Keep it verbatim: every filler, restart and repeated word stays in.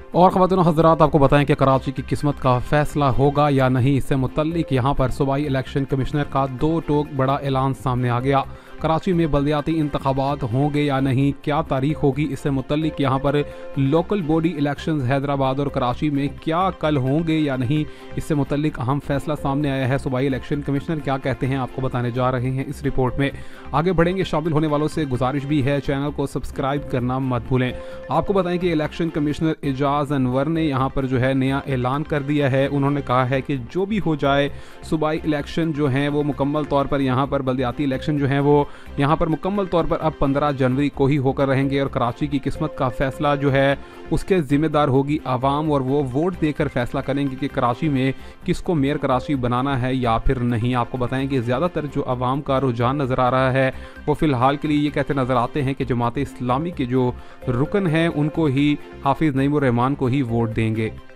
और ख़वातीन हज़रात, आपको बताएं कि कराची की किस्मत का फैसला होगा या नहीं, इससे मुतल्लिक यहाँ पर सूबाई इलेक्शन कमिश्नर का दो टोक बड़ा ऐलान सामने आ गया। कराची में बल्दियाती इंतखाबात होंगे या नहीं, क्या तारीख होगी, इससे मुतल्लिक यहाँ पर लोकल बॉडी इलेक्शंस हैदराबाद और कराची में क्या कल होंगे या नहीं, इससे मुतल्लिक अहम फैसला सामने आया है। सूबाई इलेक्शन कमिश्नर क्या कहते हैं, आपको बताने जा रहे हैं इस रिपोर्ट में। आगे बढ़ेंगे, शामिल होने वालों से गुजारिश भी है चैनल को सब्सक्राइब करना मत भूलें। आपको बताएं कि इलेक्शन कमिश्नर एजाज अनवर ने यहाँ पर जो है नया ऐलान कर दिया है। उन्होंने कहा है कि जो भी हो जाए, सूबाई इलेक्शन जो हैं वो मुकम्मल तौर पर यहाँ पर बल्दियाती इलेक्शन जो हैं वो यहाँ पर मुकम्मल तौर पर अब पंद्रह जनवरी को ही होकर रहेंगे और कराची की किस्मत का फैसला जो है उसके ज़िम्मेदार होगी आवाम, और वो वोट देकर फैसला करेंगे कि कराची में किसको मेयर कराची बनाना है या फिर नहीं। आपको बताएं कि ज़्यादातर जो आवाम का रुझान नज़र आ रहा है वो फ़िलहाल के लिए ये कहते नज़र आते हैं कि जमात इस्लामी के जो रुकन हैं उनको ही, हाफिज़ नईमुर रहमान को ही वोट देंगे।